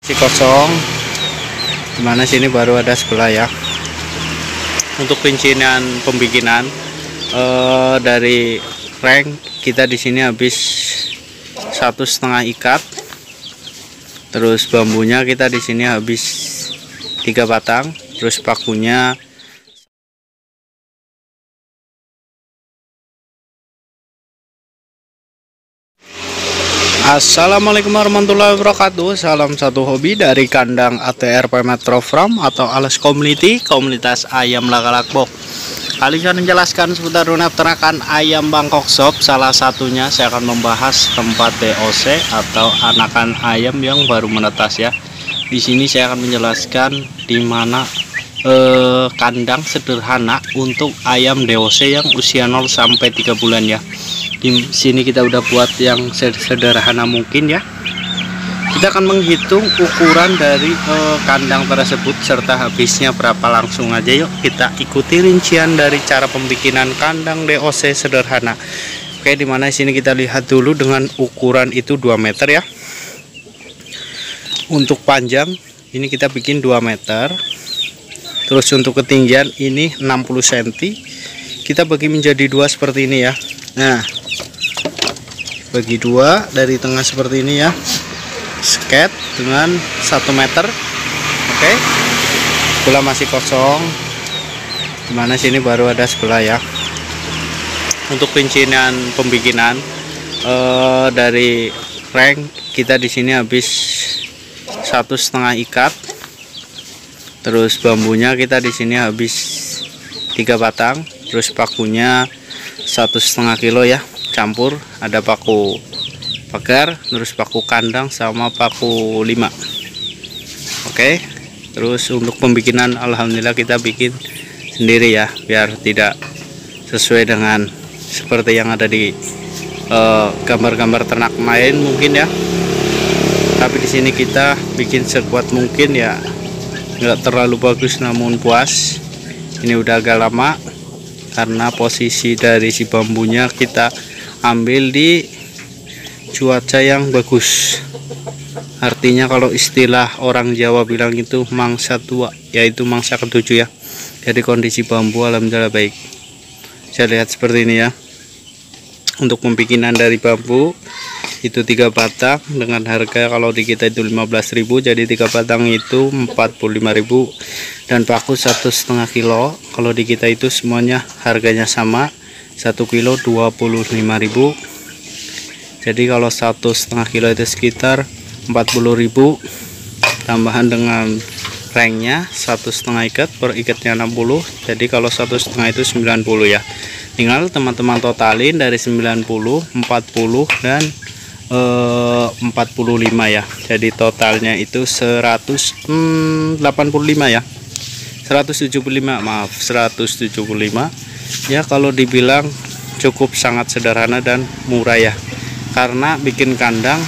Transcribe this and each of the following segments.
kosong, dimana sini baru ada sebelah ya. Untuk rincian pembikinan dari rank kita di sini habis 1,5 ikat, terus bambunya kita di sini habis 3 batang, terus pakunya Assalamualaikum warahmatullahi wabarakatuh. Salam satu hobi dari kandang ATR Metro Farm atau Alas Community, komunitas ayam lagalakbok. Kali ini saya menjelaskan seputar dunia peternakan ayam Bangkok Shop. Salah satunya saya akan membahas tempat DOC atau anakan ayam yang baru menetas ya. Di sini saya akan menjelaskan di mana kandang sederhana untuk ayam DOC yang usia 0 sampai 3 bulan ya. Di sini kita udah buat yang sederhana mungkin ya. Kita akan menghitung ukuran dari kandang tersebut serta habisnya berapa. Langsung aja yuk kita ikuti rincian dari cara pembikinan kandang DOC sederhana. Oke, dimana sini kita lihat dulu dengan ukuran itu 2 meter ya. Untuk panjang ini kita bikin 2 meter. Terus untuk ketinggian ini 60 cm. Kita bagi menjadi 2 seperti ini ya. Nah, bagi 2 dari tengah seperti ini ya, sket dengan 1 meter. Oke, sebelah masih kosong, dimana sini baru ada sebelah ya. Untuk rincian pembikinan dari rank kita di sini habis 1,5 ikat, terus bambunya kita di sini habis 3 batang, terus pakunya 1,5 kilo ya, campur ada paku pagar, terus paku kandang sama paku 5. Oke, terus untuk pembikinan alhamdulillah kita bikin sendiri ya, biar tidak sesuai dengan seperti yang ada di gambar-gambar ternak lain mungkin ya. Tapi di sini kita bikin sekuat mungkin ya, nggak terlalu bagus namun puas. Ini udah agak lama karena posisi dari si bambunya kita ambil di cuaca yang bagus. Artinya kalau istilah orang Jawa bilang itu mangsa tua, yaitu mangsa ke-7 ya. Jadi kondisi bambu alhamdulillah baik. Saya lihat seperti ini ya. Untuk pembikinan dari bambu itu 3 batang dengan harga kalau di kita itu 15.000, jadi 3 batang itu 45.000, dan paku 1,5 kilo kalau di kita itu semuanya harganya sama, 1 kilo 25.000. Jadi kalau 1,5 kilo itu sekitar 40.000, tambahan dengan ranknya 1,5 ikat, per ikatnya 60, jadi kalau 1,5 itu 90 ya. Tinggal teman-teman totalin dari 90, 40 dan 45 ya. Jadi totalnya itu 185 ya. 175, maaf, 175 ya. Kalau dibilang cukup sangat sederhana dan murah ya, karena bikin kandang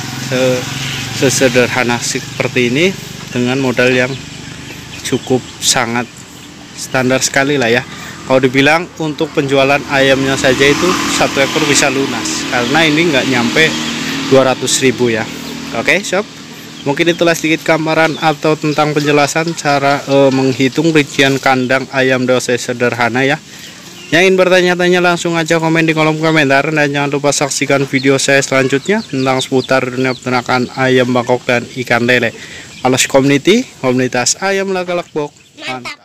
sesederhana seperti ini dengan modal yang cukup sangat standar sekali lah ya. Kalau dibilang untuk penjualan ayamnya saja itu 1 ekor bisa lunas, karena ini nggak nyampe 200.000 ya. Oke sob, mungkin itulah sedikit gambaran atau tentang penjelasan cara menghitung rincian kandang ayam DOC sederhana ya. Yang ingin bertanya-tanya langsung aja komen di kolom komentar, dan jangan lupa saksikan video saya selanjutnya tentang seputar dunia peternakan ayam Bangkok dan ikan lele. Alas Community, komunitas ayam lagalakbok. Mantap.